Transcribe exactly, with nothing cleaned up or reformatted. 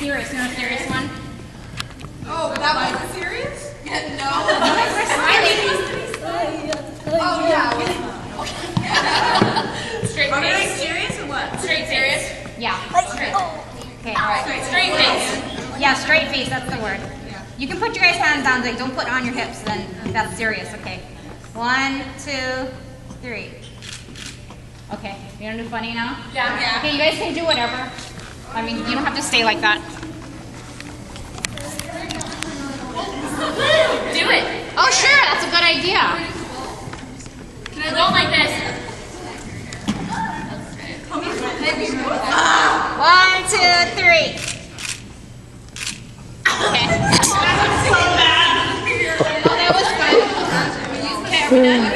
serious. You want a serious one? Oh, that wasn't serious? Yeah, no. Oh, yeah. Straight Are we face. like serious or what? Straight serious? Yeah. Straight. Okay, all right. Straight, Straight face. Yeah, straight face, that's the word. Yeah. You can put your guys' hands down, like don't put it on your hips, then that's serious, okay. One, two, three. Okay, you wanna do funny now? Yeah. Yeah. Okay, you guys can do whatever. I mean, you don't have to stay like that. Do it. Oh, sure, that's a good idea. Can I go like this? One, two, three. Okay. Oh, that was fun. Okay, are we done?